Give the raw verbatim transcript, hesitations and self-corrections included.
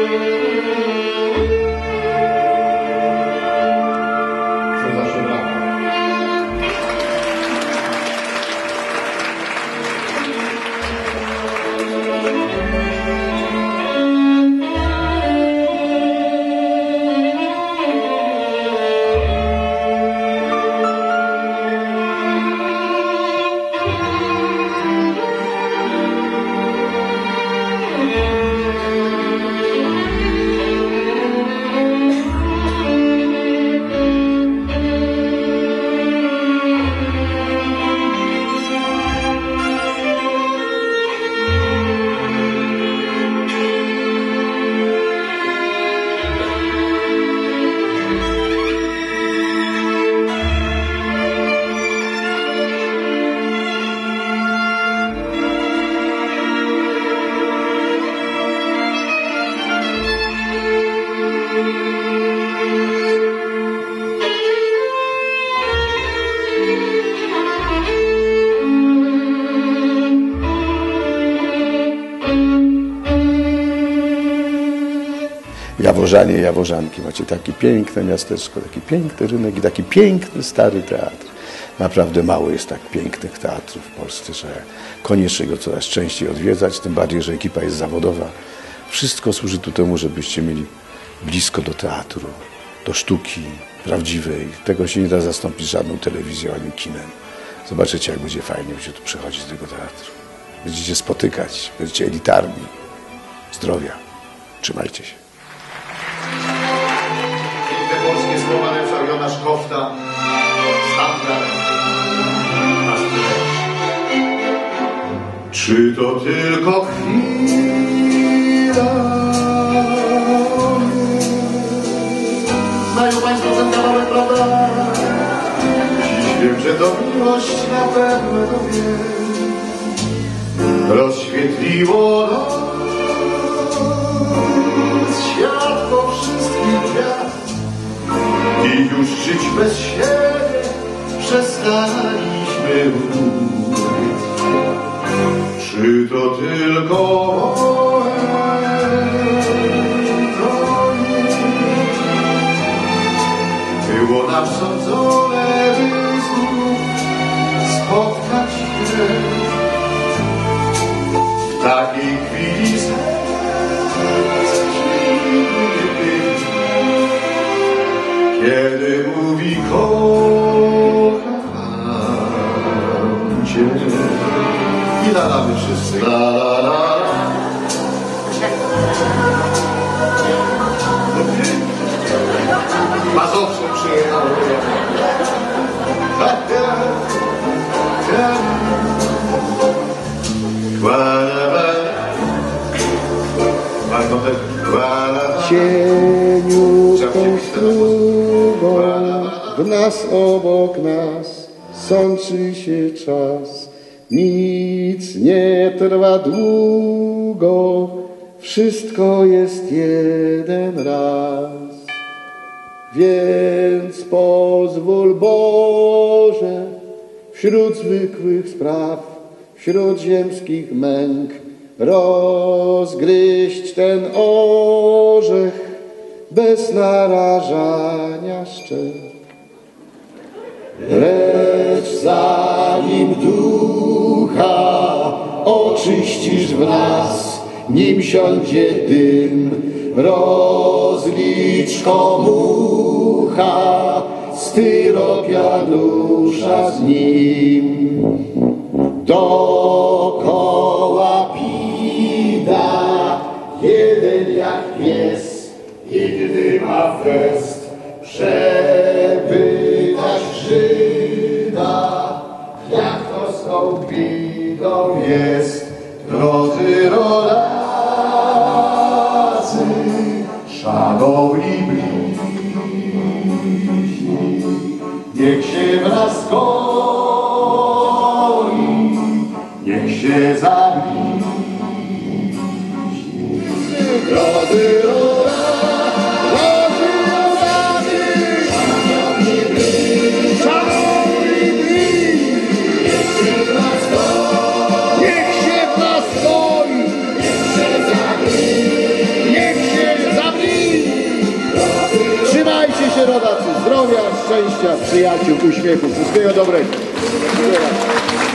Jaworzanie, Jaworzanki, macie takie piękne miasteczko, taki piękny rynek i taki piękny, stary teatr. Naprawdę mało jest tak pięknych teatrów w Polsce, że koniecznie go coraz częściej odwiedzać, tym bardziej, że ekipa jest zawodowa. Wszystko służy tu temu, żebyście mieli blisko do teatru, do sztuki prawdziwej. Tego się nie da zastąpić żadną telewizją ani kinem. Zobaczycie, jak będzie fajnie, będziecie tu przychodzić do tego teatru. Będziecie spotykać, będziecie elitarni. Zdrowia. Trzymajcie się. Polskie słowa napisał Jonasz Kofta, standard, czy to tylko chwila? Znają Państwo ten kawałek, prawda? Dziś wiem, że to miłość na pewno to wie. Rozświetliło noc, światło wszystkich gwiazd. I już żyć bez siebie przestaliśmy mówić. Czy to tylko moje było nam sądzone, by znów spotkać się w takiej chwili serce kiedy mówi kocham cię. I lalamy wszyscy. La, la, la. Mazowsze przyjechało. Cieniutką strugą w nas obok nas sączy się czas. Nic nie trwa długo, wszystko jest jeden raz. Więc pozwól Boże, wśród zwykłych spraw, wśród ziemskich męk, rozgryźć ten orzech bez narażania szczęk. Lecz zanim ducha oczyścisz w nas, nim siądzie dym, rozlicz komucha, styropianusza z nim. Dokoła bida, jeden jak pies, i gdy ma fest, przepytać Żyda, jak to z tą bidą jest. Drodzy rodacy, szanowni bliźni, niech się w nas goi, niech się zabliźni. Drodzy rodacy, Niech się Życzymy rodacy zdrowia, szczęścia, przyjaciół, uśmiechu. Wszystkiego dobrego. Dziękuję bardzo.